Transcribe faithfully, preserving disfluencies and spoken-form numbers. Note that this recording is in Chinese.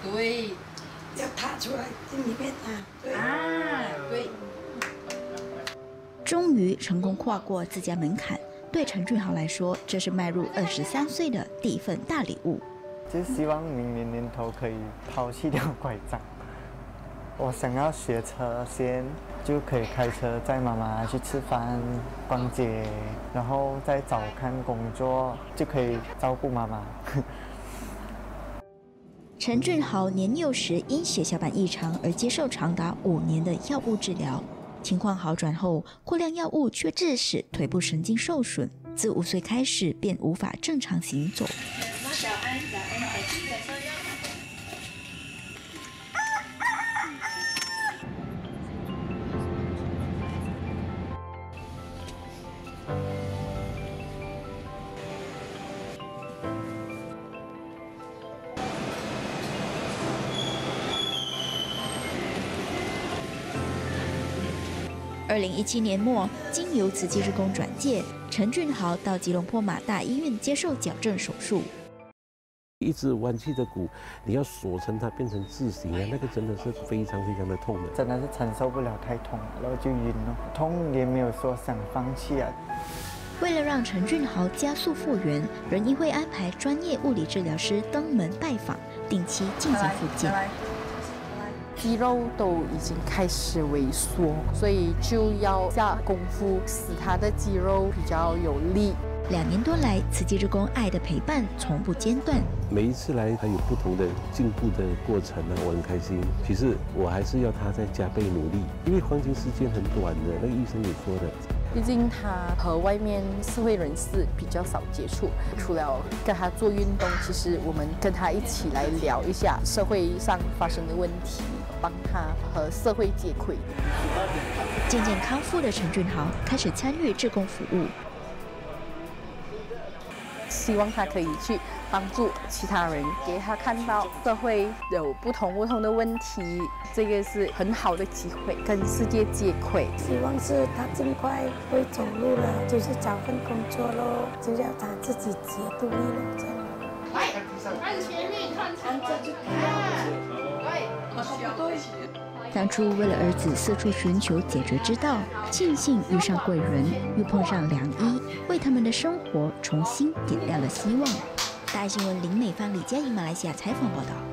对， 要踏出来进里面啊，对。 啊，对。 终于成功跨过自家门槛，对陈俊豪来说，这是迈入二十三岁的第一份大礼物。 就是希望明年年头可以抛弃掉拐杖。我想要学车先，就可以开车载妈妈去吃饭、逛街，然后再找看工作，就可以照顾妈妈。 陈俊豪年幼时因血小板异常而接受长达五年的药物治疗，情况好转后，过量药物却致使腿部神经受损，自五岁开始便无法正常行走。 小安，小安，小心点车哟。 二零一七年末，经由慈济志工转介，陈俊豪到吉隆坡马大医院接受矫正手术。 一直弯曲的骨，你要锁成它变成字形啊，那个真的是非常非常的痛的， 真的是承受不了太痛，然后就晕了，痛也没有说想放弃啊。 为了让陈俊豪加速复原，仁医会安排专业物理治疗师登门拜访，定期进行复健。 肌肉都已经开始萎缩，所以就要下功夫使他的肌肉比较有力。 两年多来，慈济志工爱的陪伴从不间断。 每一次来，他有不同的进步的过程呢，我很开心。其实我还是要他再加倍努力，因为黄金时间很短的，那个医生也说的。 毕竟他和外面社会人士比较少接触，除了跟他做运动，其实我们跟他一起来聊一下社会上发生的问题，帮他和社会接轨。 渐渐康复的陈俊豪开始参与志工服务。 希望他可以去帮助其他人，给他看到社会有不同不同的问题，这个是很好的机会，跟世界接轨。 希望是他尽快会走路了，就是找份工作咯，就要他自己自独立了，这样。 来，看前面，看前面，就看。对，不对。 当初为了儿子四处寻求解决之道，庆幸遇上贵人，又碰上良医，为他们的生活重新点亮了希望。大新闻林美芳、李佳颖，马来西亚采访报道。